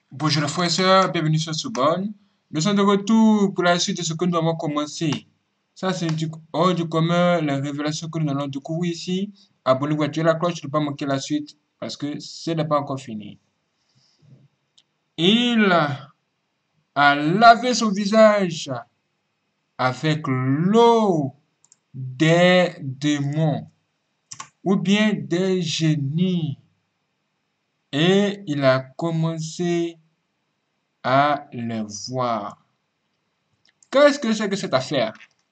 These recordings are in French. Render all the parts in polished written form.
Bonjour les frères et sœurs, bienvenue sur Soubonne. Nous sommes de retour pour la suite de ce que nous avons commencé. Ça, c'est hors du commun, la révélation que nous allons découvrir ici. Abonnez-vous, activez la cloche pour ne pas manquer la suite parce que ce n'est pas encore fini. Il a lavé son visage avec l'eau des démons ou bien des génies et il a commencé à les voir. Qu'est-ce que c'est que cette affaire?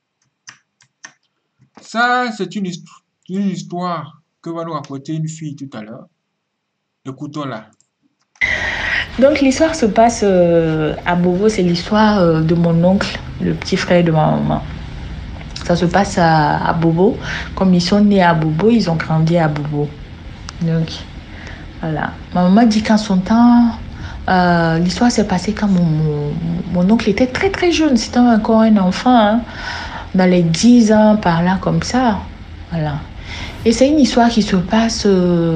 Ça, c'est une histoire que va nous raconter une fille tout à l'heure. Écoutons-la. Donc l'histoire se passe à Bobo, c'est l'histoire de mon oncle, le petit frère de ma maman. Ça se passe à Bobo. Comme ils sont nés à Bobo, ils ont grandi à Bobo. Donc voilà. Ma maman dit qu'en son temps, l'histoire s'est passée quand mon oncle était très très jeune. C'était encore un enfant, hein, dans les 10 ans, par là, comme ça. Voilà. Et c'est une histoire qui se passe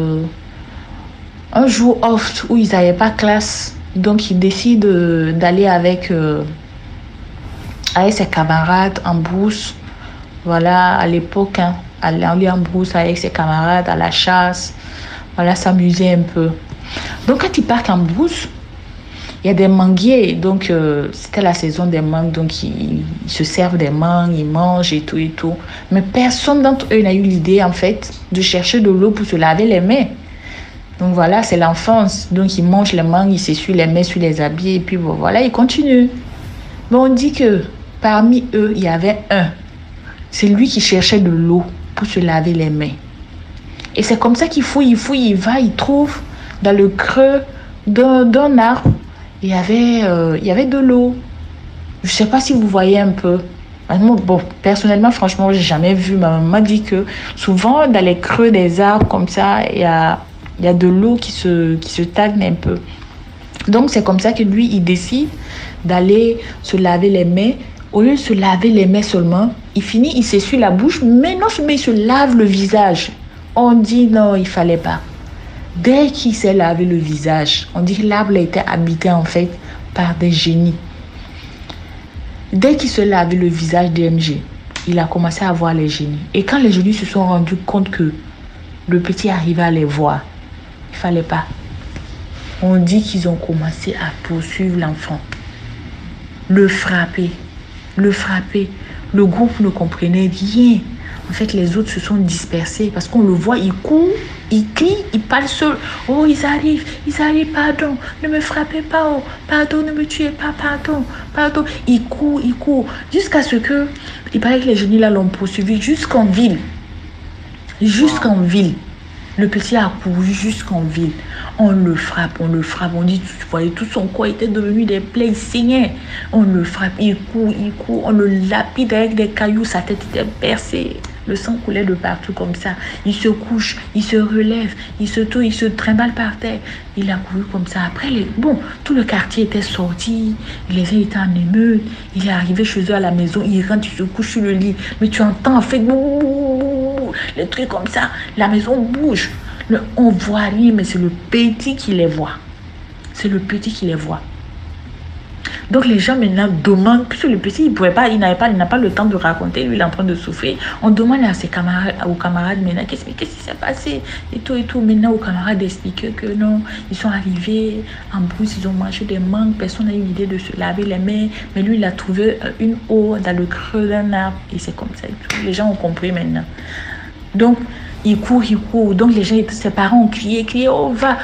un jour off où ils n'avaient pas classe. Donc, ils décident d'aller avec ses camarades en brousse. Voilà, à l'époque, hein, aller en brousse avec ses camarades à la chasse. Voilà, s'amuser un peu. Donc, quand ils partent en brousse, il y a des manguiers. Donc, c'était la saison des mangues. Donc, ils se servent des mangues, ils mangent et tout et tout. Mais personne d'entre eux n'a eu l'idée, en fait, de chercher de l'eau pour se laver les mains. Donc voilà, c'est l'enfance. Donc ils mangent les mangues, ils s'essuient les mains sur les habits et puis bon, voilà, ils continuent. Mais on dit que parmi eux, il y avait un. C'est lui qui cherchait de l'eau pour se laver les mains. Et c'est comme ça qu'il fouille, il va, il trouve dans le creux d'un arbre, il y avait de l'eau. Je ne sais pas si vous voyez un peu. Bon, personnellement, franchement, j'ai jamais vu. Ma maman dit que souvent, dans les creux des arbres comme ça, il y a de l'eau qui se stagne un peu. Donc, c'est comme ça que lui, il décide d'aller se laver les mains. Au lieu de se laver les mains seulement, il finit, il s'essuie la bouche, mais non seulement il se lave le visage. On dit non, il fallait pas. Dès qu'il s'est lavé le visage, on dit que l'arbre était habité en fait par des génies. Dès qu'il se lavait le visage d'MG, il a commencé à voir les génies. Et quand les génies se sont rendus compte que le petit arrivait à les voir, il fallait pas. On dit qu'ils ont commencé à poursuivre l'enfant, le frapper, le frapper. Le groupe ne comprenait rien. En fait, les autres se sont dispersés parce qu'on le voit, il court, il crie, il parle seul. Oh, ils arrivent, pardon, ne me frappez pas, oh, pardon, ne me tuez pas, pardon, pardon. Il court, jusqu'à ce que, il paraît que les génies là l'ont poursuivi jusqu'en ville. Jusqu'en ville. Le petit a couru jusqu'en ville. On le frappe. On dit, tu voyais, tout son corps était devenu des plaies, il saignait. On le frappe, il court. On le lapide avec des cailloux, sa tête était percée. Le sang coulait de partout comme ça. Il se couche, il se relève, il se trimballe par terre. Il a couru comme ça. Après, tout le quartier était sorti. Les gens étaient en émeute. Il est arrivé chez eux à la maison. Il rentre, il se couche sur le lit. Mais tu entends en fait les trucs comme ça. La maison bouge. On voit rien, mais c'est le petit qui les voit. C'est le petit qui les voit. Donc les gens maintenant demandent, puisque le petit, il n'a pas le temps de raconter, lui il est en train de souffrir. On demande à ses camarades, aux camarades maintenant, qu'est-ce qui s'est passé et tout. Maintenant aux camarades d'expliquer que non, ils sont arrivés en brousse, ils ont mangé des mangues, personne n'a eu l'idée de se laver les mains, mais lui il a trouvé une eau dans le creux d'un arbre et c'est comme ça et tout. Les gens ont compris maintenant. Donc il court. Donc les gens, ses parents ont crié, oh va.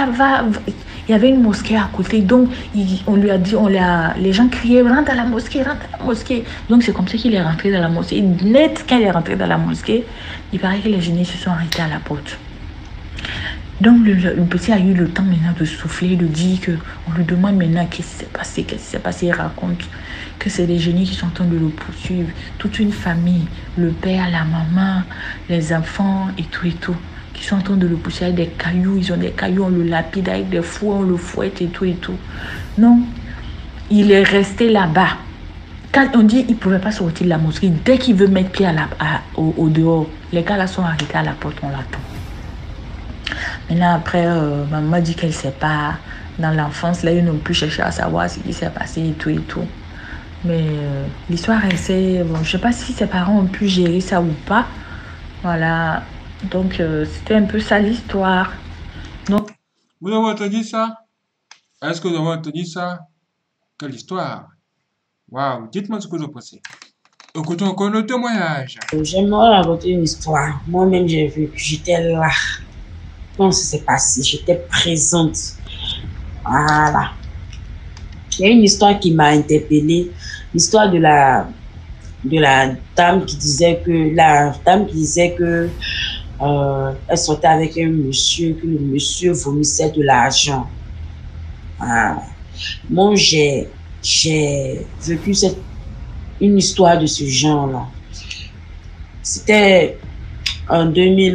Il y avait une mosquée à côté, donc on lui a dit, les gens criaient, rentre à la mosquée. Donc c'est comme ça qu'il est rentré dans la mosquée. Net, quand il est rentré dans la mosquée, il paraît que les génies se sont arrêtés à la porte. Donc le petit a eu le temps maintenant de souffler, de dire que on lui demande maintenant qu'est-ce qui s'est passé. Il raconte que c'est des génies qui sont en train de le poursuivre. Toute une famille, le père, la maman, les enfants et tout, qui sont en train de le pousser avec des cailloux. Ils ont des cailloux, on le lapide avec des fouets, on le fouette et tout. Non, il est resté là-bas. Quand on dit qu'il ne pouvait pas sortir de la mosquée, dès qu'il veut mettre pied au dehors, les gars là sont arrêtés à la porte, on l'attend. Maintenant, après, maman dit qu'elle ne sait pas dans l'enfance, là, ils n'ont plus cherché à savoir ce qui s'est passé et tout et tout. Mais l'histoire, elle s'est... Bon, je ne sais pas si ses parents ont pu gérer ça ou pas. Voilà. Donc, c'était un peu ça l'histoire. Donc, Vous avez entendu ça? Est-ce que vous avez entendu ça? Quelle histoire! Waouh! Dites-moi ce que vous en pensez. Écoutons encore nos témoignages. J'aimerais raconter une histoire. Moi-même, j'ai vu, j'étais là. Quand ça s'est passé, j'étais présente. Voilà. Il y a une histoire qui m'a interpellée. L'histoire de la dame qui disait que elle sortait avec un monsieur, que le monsieur vomissait de l'argent. Voilà. Moi, j'ai vécu une histoire de ce genre-là. C'était en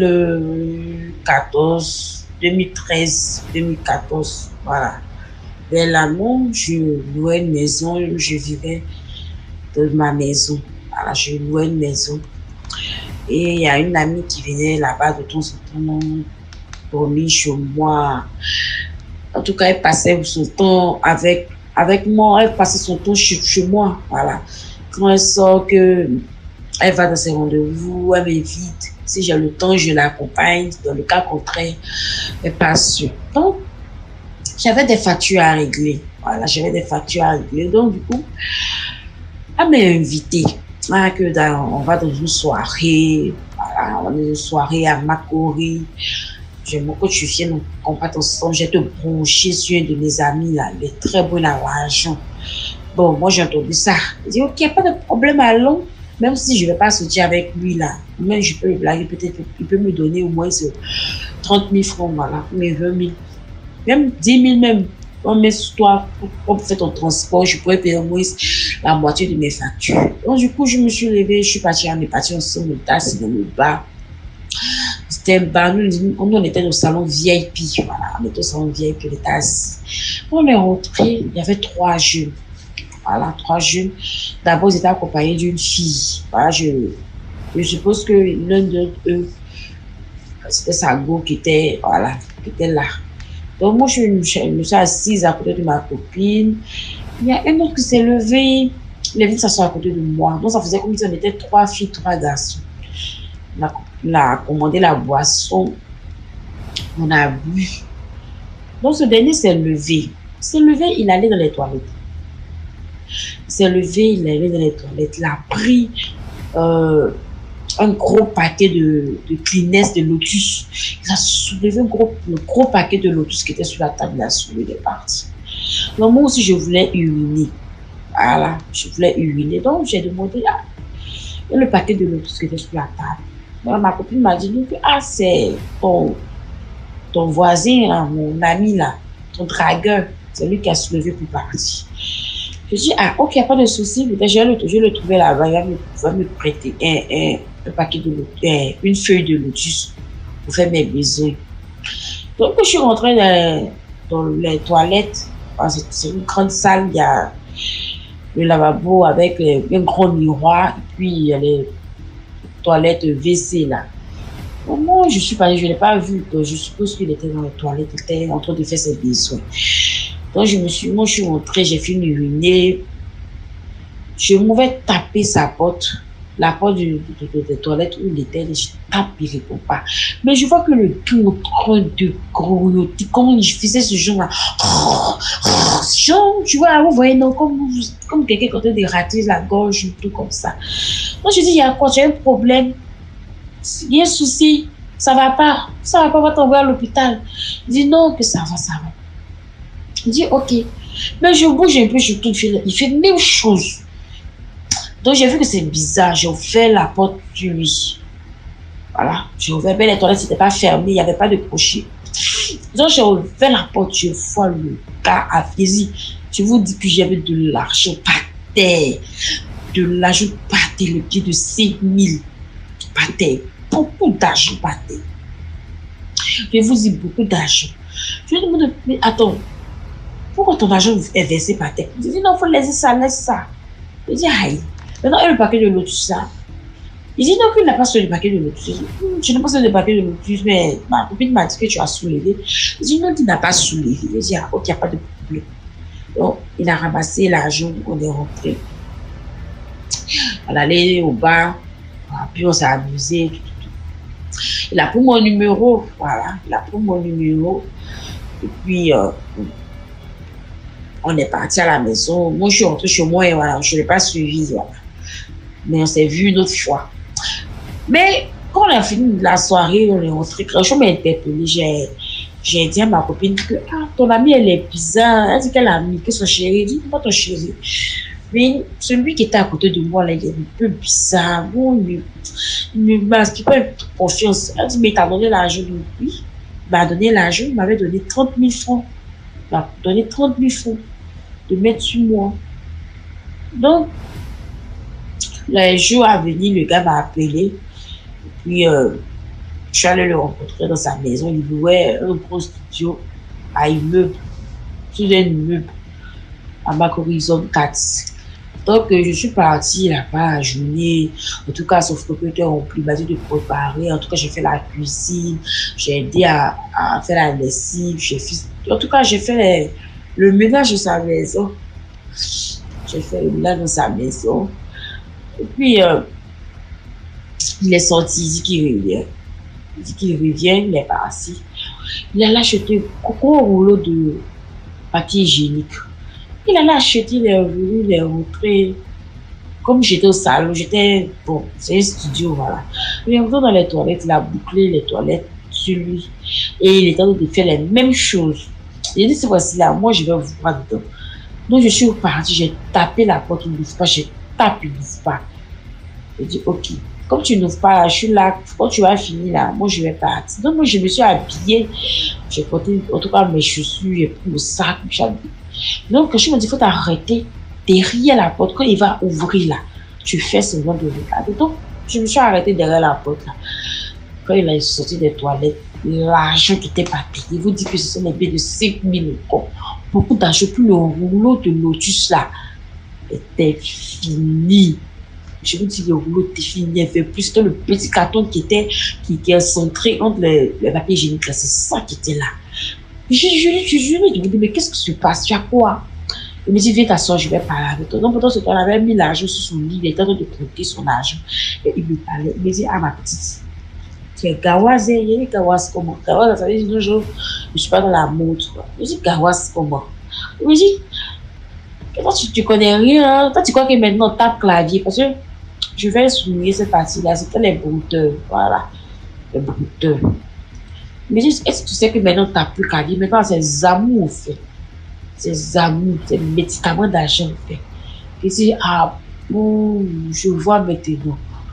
2014, 2013, 2014, voilà. Vers l'année, je louais une maison, je vivais de ma maison. Voilà, je louais une maison. Et il y a une amie qui venait là-bas de temps en temps dormir chez moi. En tout cas, elle passait son temps avec moi, elle passait son temps chez moi. Voilà. Quand elle sort, elle va dans ses rendez-vous, elle m'invite. Si j'ai le temps, je l'accompagne. Dans le cas contraire, elle passe. Donc, j'avais des factures à régler. Voilà, j'avais des factures à régler. Donc, du coup, elle m'a invité. On va dans une soirée. Voilà, on va dans une soirée à Makori. J'aimerais que tu viennes, on parte ensemble. Je vais te brancher sur un de mes amis là. Il est très bon à l'argent. Bon, moi, j'ai entendu ça. Je dis, ok, pas de problème, allons. Même si je ne vais pas sortir avec lui là. Même je peux le blaguer, peut-être il peut me donner au moins 30 000 francs, voilà, mais 20 000. Même 10 000 même. On met sur toi, pour faire ton transport, je pourrais payer au moins la moitié de mes factures. Donc, du coup, je me suis levée, je suis partie, on est parti ensemble, on est dans le bar. C'était un bar, on était au salon VIP, voilà, on était au salon VIP, on était assis. On est rentré, il y avait 3 jeunes. Voilà, 3 jeunes. D'abord, ils étaient accompagnés d'une fille. Voilà, je suppose que l'un d'eux, c'était sa go qui était, voilà, qui était là. Donc, moi, je me suis assise à côté de ma copine. Il y a un autre qui s'est levé. Il est venu s'asseoir à côté de moi. Donc, ça faisait comme si on était 3 filles, 3 garçons. On a commandé la boisson. On a bu. Donc, ce dernier s'est levé. Il s'est levé, il allait dans les toilettes. Il s'est levé, il est allé dans les toilettes. Il a pris un gros paquet de Kleenex de Lotus. Il a soulevé un gros paquet de Lotus qui était sur la table. Il a soulevé des parties. Donc, moi aussi, je voulais uriner. Voilà, je voulais uriner. Donc, j'ai demandé le paquet de Lotus qui était sur la table. Donc, ma copine m'a dit que c'est ton voisin, là, mon ami, là, ton dragueur. C'est lui qui a soulevé pour partir. Je dis, ok, il n'y a pas de souci. Je vais le trouver là-bas. Il va me prêter un paquet de lotus, une feuille de lotus pour faire mes besoins. Donc, je suis rentrée dans les toilettes. C'est une grande salle. Il y a le lavabo avec un gros miroir. Et puis, il y a les toilettes WC là. Donc, moi, je suis pas, je ne l'ai pas vu. Donc, je suppose qu'il était dans les toilettes. Il était en train de faire ses besoins. Donc, moi, je suis rentrée, j'ai fini d'uriner. Je m'avais tapé sa porte, la porte des toilettes où il était. Je tape, il ne répond pas. Mais je vois que le tout est en train de grognoter. Comment je faisais ce genre-là? Genre, tu vois, vous voyez, non, comme quelqu'un qui est en train de rater la gorge, tout comme ça. Donc, je dis, il y a quoi? Tu as un problème? Il y a un souci? Ça ne va pas? Ça ne va pas, on va t'envoyer à l'hôpital. Il dit, non, que ça va, ça va. Je dis, ok. Mais je bouge un peu, il fait la même chose. Donc, j'ai vu que c'est bizarre. J'ai ouvert la porte du lit. Voilà. J'ai ouvert, mais les toilettes n'étaient pas fermées, il n'y avait pas de crochet. Donc, j'ai ouvert la porte, je vois le gars à plaisir. Je vous dis que j'avais de l'argent par terre. De l'argent par terre, le pied de 5 000 par terre. Beaucoup d'argent par terre. Je vous dis beaucoup d'argent. Je lui demande, mais attends. Pourquoi ton argent est versé par terre? Je dis non, il faut laisser ça, laisse ça. Je dis aïe. Maintenant, le paquet de lotus, ça. Il dit non, qu'il n'a pas soulevé le paquet de lotus. Je n'ai pas soulevé le paquet de lotus, mais ma copine m'a dit que tu as soulevé. Il dit non, il n'a pas soulevé. Il dit ah, ok, il n'y a pas de problème. Donc, il a ramassé l'argent, on est rentré. On allait au bar, puis on s'est amusé. Il a pris mon numéro, voilà, il a pris mon numéro. Et puis, on est parti à la maison. Moi, je suis rentrée chez moi et voilà, je ne l'ai pas suivi. Voilà. Mais on s'est vu une autre fois. Mais quand on a fini la soirée, on est rentré. Quand je m'ai interpellée, j'ai dit à ma copine que ah, ton amie, elle est bizarre. Elle dit qu'elle a ami, que son chéri. Elle dit, pas ton chéri. Mais celui qui était à côté de moi, là, il est un peu bizarre. Bon, il ne m'inspire pas confiance. Elle dit, mais il t'a donné l'argent. Oui, il m'a donné l'argent. Il m'avait donné 30 000 francs. Il m'a donné 30 000 francs de mettre sur moi. Donc, le jour à venir, le gars m'a appelé. Puis, je suis allée le rencontrer dans sa maison. Il louait un gros studio à immeuble, sous un immeuble, à Mac-Horizon 4. Donc, je suis partie là-bas la journée. En tout cas, son propriétaire il m'a dit de préparer. En tout cas, j'ai fait la cuisine. J'ai aidé à faire la lessive. En tout cas, j'ai fait le ménage de sa maison. J'ai fait le ménage dans sa maison. Et puis, il est sorti, il dit qu'il revient. Il dit qu'il revient, il est parti. Il allait acheter un gros rouleau de papier hygiénique. Il allait acheter, il est revenu, il est rentré. Comme j'étais au salon, bon, c'est un studio, voilà. Il est rentré dans les toilettes, il a bouclé les toilettes sur lui. Et il est en train de faire les mêmes choses. Il a dit, cette fois-ci là, moi je vais vous voir dedans. Donc je suis partie, j'ai tapé la porte, il n'ouvre pas, j'ai tapé, il n'ouvre pas. Je dis, ok, comme tu n'ouvres pas là, je suis là, quand tu vas finir là, moi je vais partir. Donc moi je me suis habillée, j'ai porté en tout cas mes chaussures, j'ai pris le sac, je suis habillée. Donc je me dis, il faut t'arrêter derrière la porte, quand il va ouvrir là, tu fais semblant de regarder. Donc je me suis arrêtée derrière la porte là. Quand il est sorti des toilettes, l'argent qui était pas payé, il vous dit que ce sont des billets de 5 000 euros. Beaucoup d'argent, puis le rouleau de lotus là était fini. Je vous dis, le rouleau était fini, il y avait plus que le petit carton qui est centré entre les papiers hygiéniques là, c'est ça qui était là. Je lui dis, mais qu'est-ce qui se passe? Tu as quoi? Il me dit, viens t'asseoir, je vais parler avec toi. Donc, pendant ce temps, il avait mis l'argent sur son lit, il était en train de compter son argent. Et il me parlait, il me dit, ah ma petite, tu es Gawaz, il dit, Gawaz comment? Gawaz, ça veut dire, je ne suis pas dans la mode. Je dis, Gawaz comment? Il me dit, toi, tu connais rien, toi, tu crois que maintenant, tape clavier, parce que je vais souligner cette partie-là, c'était les brouteurs, voilà, les brouteurs. Mais est-ce que tu sais que maintenant, tu n'as plus qu'à dire, maintenant, c'est amours, fait. C'est amours, c'est médicaments d'argent, fait. Et c'est, ah bon, je vois maintenant.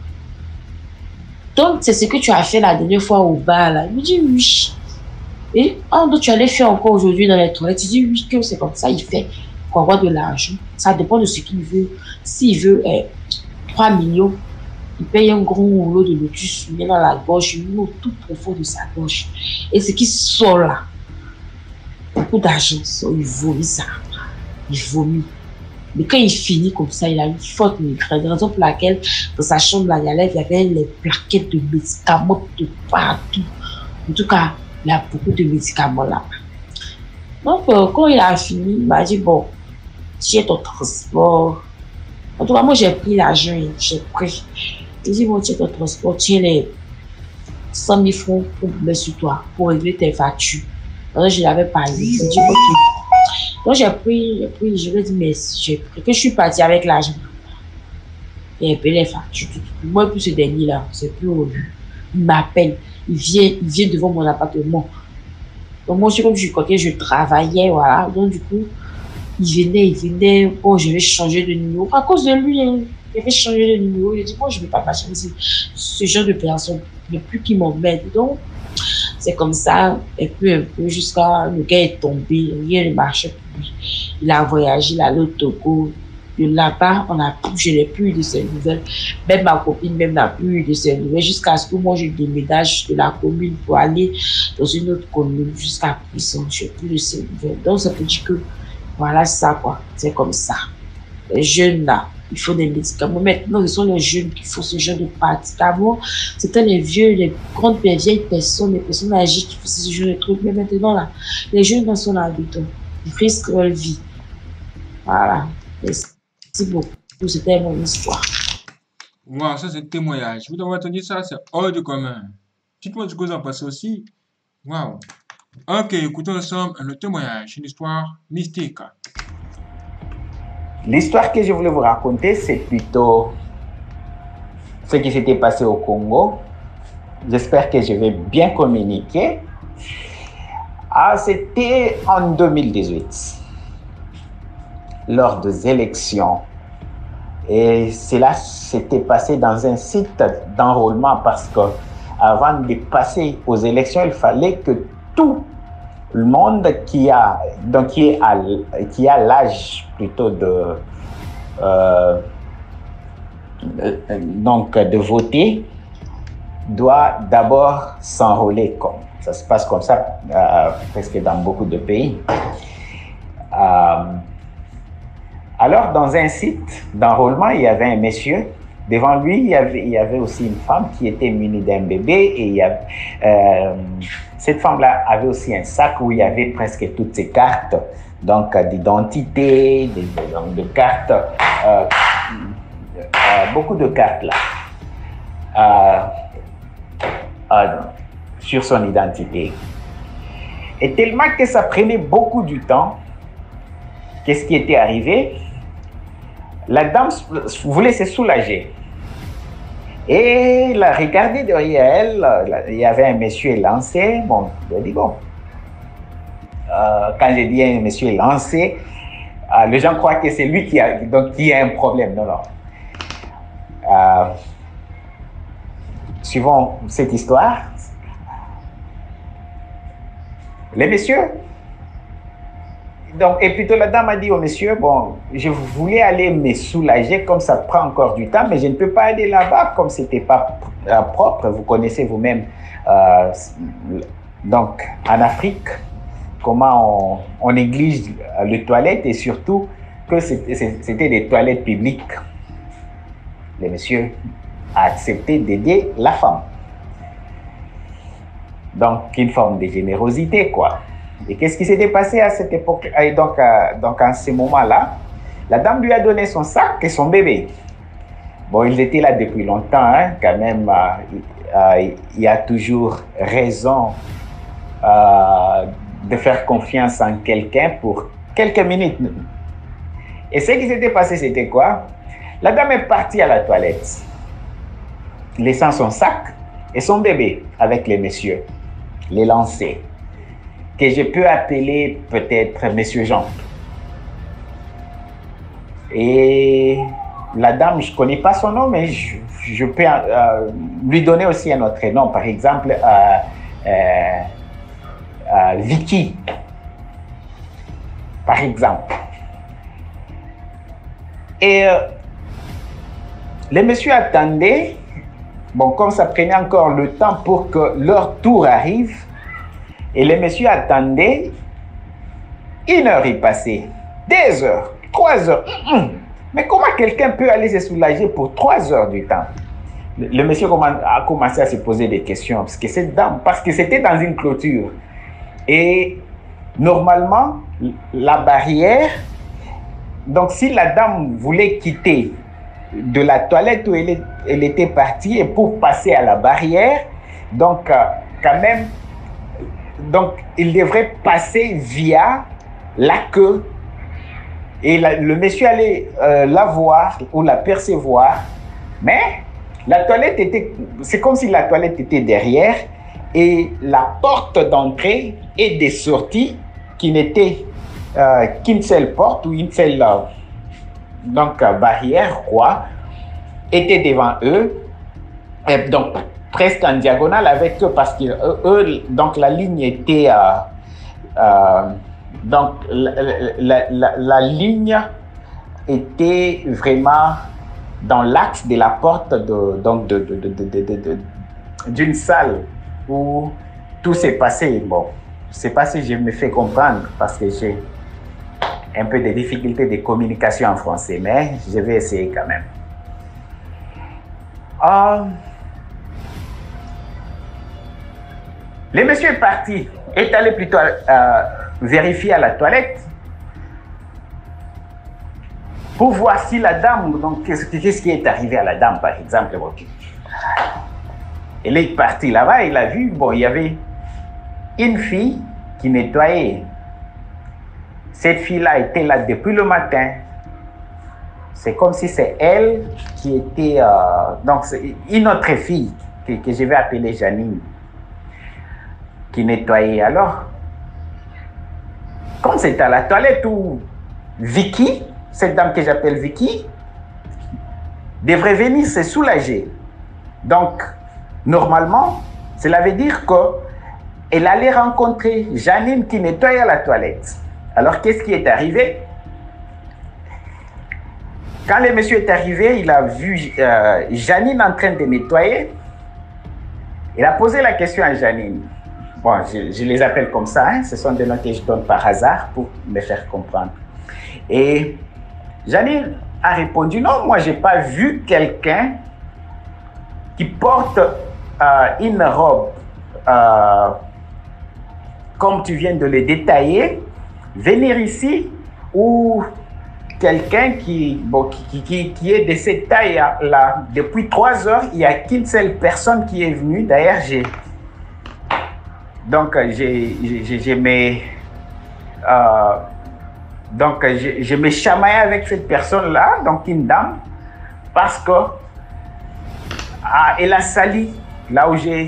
Donc, c'est ce que tu as fait la dernière fois au bar, là. Il me dit, oui. Et, donc, tu allais faire encore aujourd'hui dans les toilettes. Il dit, oui, que c'est comme ça, il fait pour avoir de l'argent. Ça dépend de ce qu'il veut. S'il veut 3 millions, il paye un gros rouleau de lotus, il met dans la gorge, il met tout profond de sa gorge. Et ce qui sort là, beaucoup d'argent, il vomit ça. Il vomit. Mais quand il finit comme ça, il a une forte migraine. Raison pour laquelle, dans sa chambre là, il y avait les plaquettes de médicaments de partout. En tout cas, il y a beaucoup de médicaments là. Donc, quand il a fini, il m'a dit, bon, tiens ton transport. En tout cas, moi, j'ai pris l'argent, j'ai pris. Il dit, bon, tiens ton transport, tiens les 100 000 francs pour mettre sur toi, pour régler tes factures. Donc, je l'avais parlé. Il dit, ok. Donc, j'ai pris, je lui ai dit, mais j'ai pris, que je suis partie avec l'argent. Et puis, les factures, moi, plus ce dernier-là, c'est plus au but. Il m'appelle, il vient devant mon appartement. Donc, moi, comme je croyais, je travaillais, voilà. Donc, du coup, il venait, oh, je vais changer de numéro. À cause de lui, il avait changé de numéro. Il a dit, moi, je ne vais pas changer ce genre de personne. Ne plus qui m'emmène. Donc, c'est comme ça, et puis un peu, jusqu'à le gars est tombé, rien ne marchait pour lui. Il a voyagé, il allait au Togo. De là-bas, je n'ai plus eu de ses nouvelles. Même ma copine même n'a plus eu de ses nouvelles. Jusqu'à ce que moi, je déménage de la commune pour aller dans une autre commune, jusqu'à présent, je n'ai plus de ses nouvelles. Donc, ça veut dire que, voilà ça, quoi. C'est comme ça. Les jeunes là, il faut des médicaments. Maintenant, ce sont les jeunes qui font ce genre de pratiques. Avant, c'était les vieux, les vieilles personnes, les personnes âgées qui faisaient ce genre de trucs. Mais maintenant, là, les jeunes dans son habitant, ils risquent leur vie. Voilà. Merci beaucoup. C'était mon histoire. Wow, ça c'est un témoignage. Vous avez entendu ça, c'est hors du commun. Dites-moi ce que vous en pensez aussi. Wow. Ok, écoutons ensemble un autre témoignage, une histoire mystique. L'histoire que je voulais vous raconter, c'est plutôt ce qui s'était passé au Congo. J'espère que je vais bien communiquer. C'était en 2018, lors des élections. Et cela s'était passé dans un site d'enrôlement parce qu'avant de passer aux élections, il fallait que tout le monde qui a l'âge plutôt de voter doit d'abord s'enrôler. Ça se passe comme ça presque dans beaucoup de pays. Alors, dans un site d'enrôlement, il y avait un monsieur. Devant lui, il y avait aussi une femme qui était munie d'un bébé. Et cette femme-là avait aussi un sac où il y avait presque toutes ses cartes, donc d'identité, de cartes, beaucoup de cartes là, sur son identité. Et tellement que ça prenait beaucoup du temps, qu'est-ce qui était arrivé? La dame voulait se soulager. Et elle a regardé derrière elle, il y avait un monsieur élancé. Bon, je dis bon. Quand je dis un monsieur élancé, les gens croient que c'est lui qui a un problème. Non, non. Suivons cette histoire. Les messieurs. Donc, et plutôt la dame a dit au monsieur, bon, je voulais aller me soulager comme ça prend encore du temps, mais je ne peux pas aller là-bas comme c'était pas propre. Vous connaissez vous-même, donc en Afrique, comment on néglige les toilettes et surtout que c'était des toilettes publiques. Le monsieur a accepté d'aider la femme. Donc, une forme de générosité, quoi. Et qu'est-ce qui s'était passé à cette époque? Donc en ce moment-là, la dame lui a donné son sac et son bébé. Bon, ils étaient là depuis longtemps, hein, quand même. Il y a toujours raison de faire confiance en quelqu'un pour quelques minutes. Et ce qui s'était passé, c'était quoi? La dame est partie à la toilette, laissant son sac et son bébé avec les messieurs, les lancers, que je peux appeler peut-être Monsieur Jean. Et la dame, je ne connais pas son nom, mais je peux lui donner aussi un autre nom. Par exemple, Vicky. Par exemple. Et les messieurs attendaient, bon, comme ça prenait encore le temps pour que leur tour arrive, et les messieurs attendaient, 1 heure est passée, 2 heures, 3 heures. Mais comment quelqu'un peut aller se soulager pour 3 heures du temps? Le monsieur a commencé à se poser des questions, parce que c'était dans une clôture. Et normalement, la barrière, donc si la dame voulait quitter de la toilette où elle était partie et pour passer à la barrière, donc quand même, donc il devrait passer via la queue. Et le monsieur allait la voir ou la percevoir, mais la toilette c'est comme si la toilette était derrière et la porte d'entrée et de sortie qui n'était qu'une seule porte ou une seule barrière, quoi, était devant eux, et donc presque en diagonale avec eux parce que eux, donc la ligne était donc la ligne était vraiment dans l'axe de la porte d'une salle où tout s'est passé. Bon, je ne sais pas si je me fais comprendre parce que un peu de difficultés de communication en français, mais je vais essayer quand même. Le monsieur est parti, est allé plutôt vérifier à la toilette pour voir si la dame, donc qu'est-ce qui est arrivé à la dame par exemple. Elle est partie là-bas, il a vu, bon, il y avait une fille qui nettoyait. Cette fille-là était là depuis le matin. C'est comme si c'est elle qui était... donc, c'est une autre fille que je vais appeler Janine, qui nettoyait. Alors, comme c'est à la toilette où Vicky, cette dame que j'appelle Vicky, devrait venir se soulager. Donc, normalement, cela veut dire qu'elle allait rencontrer Janine qui nettoyait la toilette. Alors, qu'est-ce qui est arrivé? Quand le monsieur est arrivé, il a vu Janine en train de nettoyer. Il a posé la question à Janine. Bon, je les appelle comme ça, hein. Ce sont des noms que je donne par hasard pour me faire comprendre. Et Janine a répondu, non, moi, je n'ai pas vu quelqu'un qui porte une robe, comme tu viens de le détailler, venir ici, ou quelqu'un qui est de cette taille-là. Depuis 3 heures, il n'y a qu'une seule personne qui est venue. D'ailleurs, je me chamaillais avec cette personne-là, donc une dame, parce que elle a sali là où je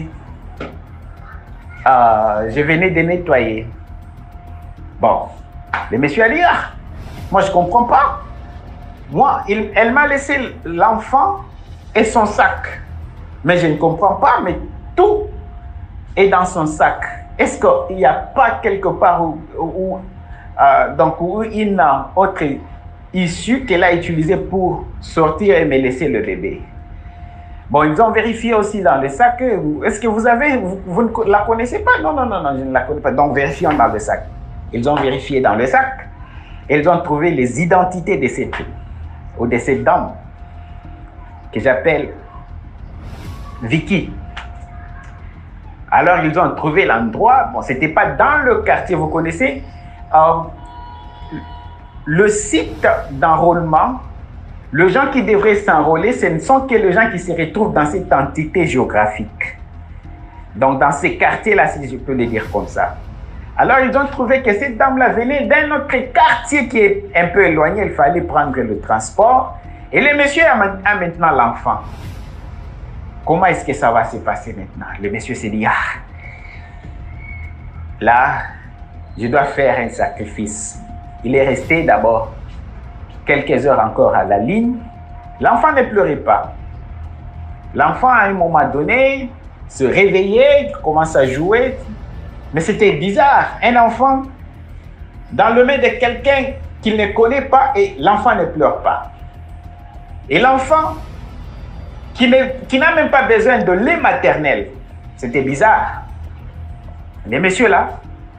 venais de nettoyer. Bon, le monsieur a dit, moi je ne comprends pas. Moi, elle m'a laissé l'enfant et son sac. Mais je ne comprends pas, mais tout est dans son sac. Est-ce qu'il n'y a pas quelque part où une autre issue qu'elle a utilisée pour sortir et me laisser le bébé? Bon, ils ont vérifié aussi dans le sac. Est-ce que vous ne la connaissez pas? Non, je ne la connais pas. Donc, vérifions dans le sac. Ils ont vérifié dans le sac. Ils ont trouvé les identités de cette fille ou de cette dame que j'appelle Vicky. Alors, ils ont trouvé l'endroit. Bon, ce n'était pas dans le quartier, vous connaissez. Le site d'enrôlement, les gens qui devraient s'enrôler, ce ne sont que les gens qui se retrouvent dans cette entité géographique. Donc, dans ces quartiers-là, si je peux le dire comme ça. Alors, ils ont trouvé que cette dame-là venait d'un autre quartier qui est un peu éloigné. Il fallait prendre le transport. Et le monsieur a maintenant l'enfant. Comment est-ce que ça va se passer maintenant? Le monsieur s'est dit, là, je dois faire un sacrifice. Il est resté d'abord quelques heures encore à la ligne. L'enfant ne pleurait pas. L'enfant, à un moment donné, se réveillait, commence à jouer. Mais c'était bizarre. Un enfant dans le main de quelqu'un qu'il ne connaît pas et l'enfant ne pleure pas. Et l'enfant qui n'a même pas besoin de lait maternel. C'était bizarre. Mais monsieur là,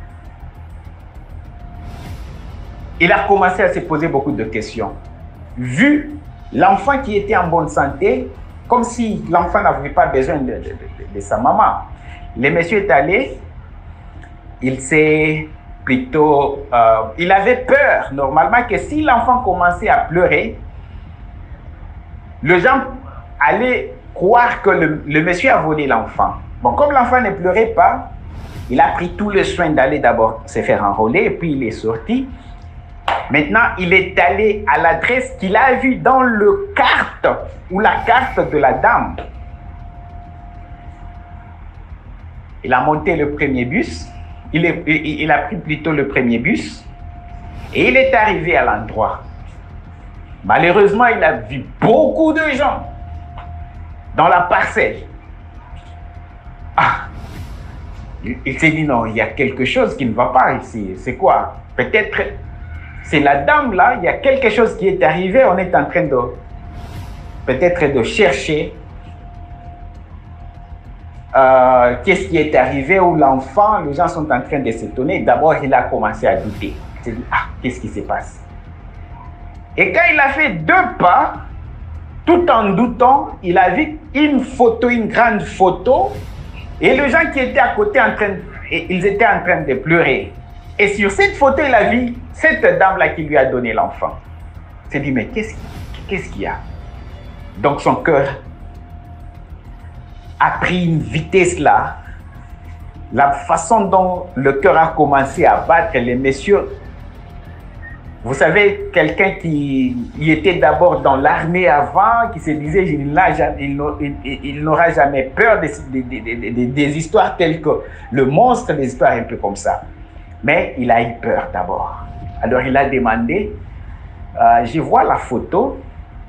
il a commencé à se poser beaucoup de questions. Vu l'enfant qui était en bonne santé, comme si l'enfant n'avait pas besoin de sa maman. Le monsieur est allé, il s'est plutôt... il avait peur, normalement, que si l'enfant commençait à pleurer, les gens allaient croire que le monsieur a volé l'enfant. Bon, comme l'enfant ne pleurait pas, il a pris tout le soin d'aller d'abord se faire enrôler, et puis il est sorti. Maintenant, il est allé à l'adresse qu'il a vue dans le carte, ou la carte de la dame. Il a monté le premier bus, il a pris plutôt le premier bus, et il est arrivé à l'endroit. Malheureusement, il a vu beaucoup de gens dans la parcelle. Il s'est dit, non, il y a quelque chose qui ne va pas ici. C'est quoi? Peut-être c'est la dame là, il y a quelque chose qui est arrivé, on est en train de peut-être de chercher qu'est-ce qui est arrivé où l'enfant, les gens sont en train de s'étonner. D'abord, il a commencé à douter. s'est dit, ah, qu'est-ce qui se passe? Et quand il a fait 2 pas, tout en doutant, il a vu une photo, une grande photo, et les gens qui étaient à côté, ils étaient en train de pleurer. Et sur cette photo, il a vu cette dame-là qui lui a donné l'enfant. Il s'est dit, mais qu'est-ce qu'il y a? Donc son cœur a pris une vitesse là. La façon dont le cœur a commencé à battre, les messieurs, vous savez, quelqu'un qui était d'abord dans l'armée avant, qui se disait il n'aura jamais peur des histoires telles que le monstre, des histoires un peu comme ça. Mais il a eu peur d'abord. Alors il a demandé, je vois la photo,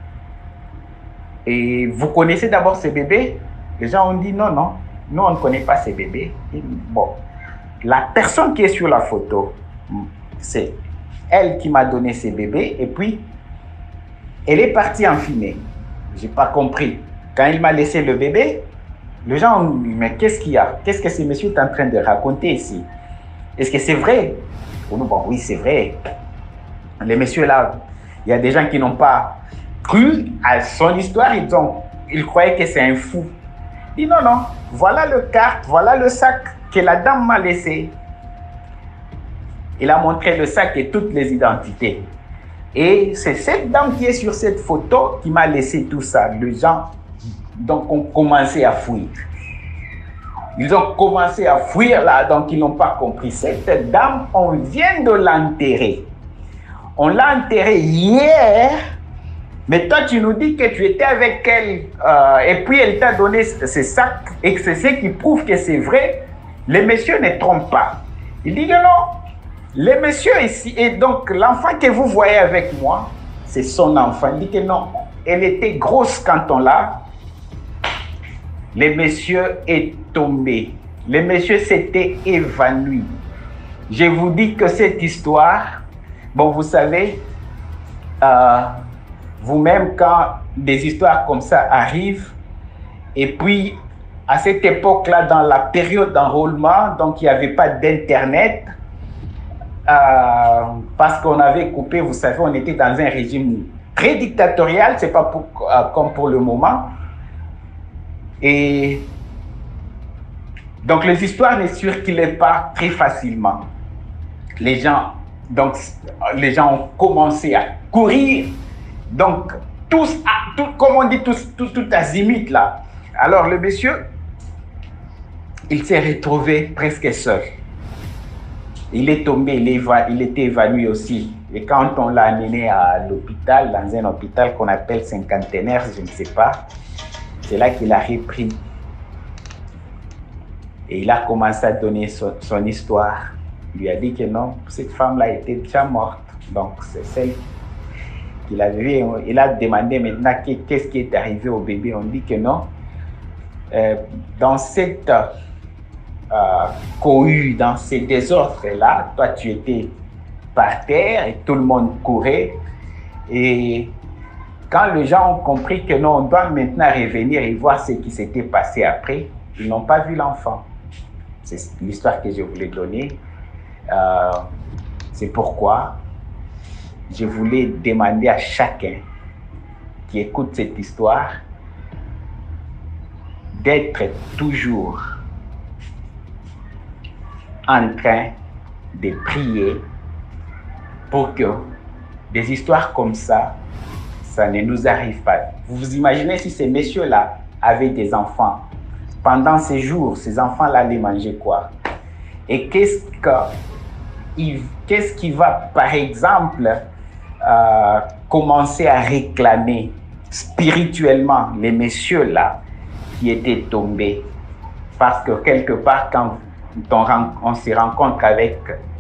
et vous connaissez d'abord ce bébé? Les gens ont dit non, non, nous on ne connaît pas ces bébés. Bon, la personne qui est sur la photo, c'est elle qui m'a donné ces bébés, et puis elle est partie en fumée. Je n'ai pas compris. Quand il m'a laissé le bébé, les gens ont dit, mais qu'est-ce qu'il y a? Qu'est-ce que ce monsieur est en train de raconter ici? Est-ce que c'est vrai? Bon, oui, c'est vrai. Les messieurs là, il y a des gens qui n'ont pas cru à son histoire, ils croyaient que c'est un fou. Il dit non, non, voilà le carte, voilà le sac que la dame m'a laissé. Il a montré le sac et toutes les identités. Et c'est cette dame qui est sur cette photo qui m'a laissé tout ça. Les gens donc, ont commencé à fuir. Ils ont commencé à fuir là, donc ils n'ont pas compris. Cette dame, on vient de l'enterrer. On l'a enterrée hier, mais toi tu nous dis que tu étais avec elle et puis elle t'a donné ce sac et que c'est ce qui prouve que c'est vrai. Les messieurs ne trompent pas. Il dit que non. Les messieurs ici, et donc l'enfant que vous voyez avec moi, c'est son enfant. Il dit que non, elle était grosse quand on l'a. Le monsieur est tombé. Le monsieur s'était évanoui. Je vous dis que cette histoire, bon, vous savez, vous-même, quand des histoires comme ça arrivent, et puis à cette époque-là, dans la période d'enrôlement, donc il n'y avait pas d'Internet, parce qu'on avait coupé, vous savez, on était dans un régime très dictatorial, c'est pas comme pour le moment. Et donc les histoires ne circulaient pas très facilement. Les gens ont commencé à courir, donc comme on dit, tout azimut là. Alors le monsieur, il s'est retrouvé presque seul. Il est tombé, il était évanoui aussi. Et quand on l'a amené à l'hôpital, dans un hôpital qu'on appelle cinquantenaire, je ne sais pas, c'est là qu'il a repris. Et il a commencé à donner son histoire. Il lui a dit que non, cette femme-là était déjà morte. Donc c'est celle qu'il avait vue. Il a demandé maintenant qu'est-ce qui est arrivé au bébé. On dit que non. Dans cette cohue, dans ces désordres-là, toi tu étais par terre et tout le monde courait. Et quand les gens ont compris que non, on doit maintenant revenir et voir ce qui s'était passé après, ils n'ont pas vu l'enfant. C'est l'histoire que je voulais donner. C'est pourquoi je voulais demander à chacun qui écoute cette histoire d'être toujours en train de prier pour que des histoires comme ça ne nous arrive pas. Vous vous imaginez si ces messieurs-là avaient des enfants, pendant ces jours, ces enfants-là allaient manger quoi? Et qu'est-ce qui va, par exemple, commencer à réclamer spirituellement les messieurs-là qui étaient tombés? Parce que quelque part, quand on se rencontre avec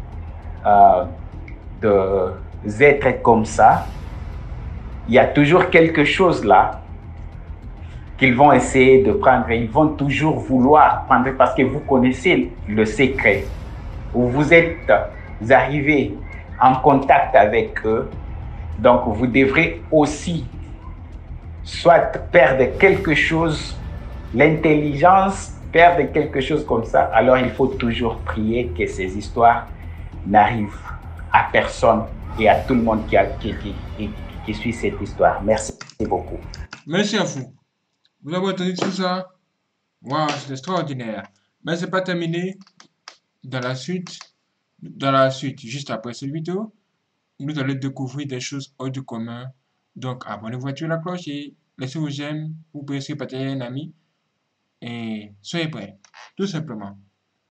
des êtres comme ça, il y a toujours quelque chose là qu'ils vont essayer de prendre. Ils vont toujours vouloir prendre parce que vous connaissez le secret. Ou vous êtes arrivé en contact avec eux. Donc vous devrez aussi soit perdre quelque chose, l'intelligence, perdre quelque chose comme ça. Alors il faut toujours prier que ces histoires n'arrivent à personne et à tout le monde qui suit cette histoire. Merci beaucoup. Merci à vous. Vous avez entendu tout ça? Waouh, c'est extraordinaire. Mais c'est pas terminé. Dans la suite, juste après cette vidéo, vous allez découvrir des choses hors du commun. Donc, abonnez-vous, activez la cloche et laissez vos j'aime. Vous pouvez aussi partager à un ami. Et soyez prêts, tout simplement.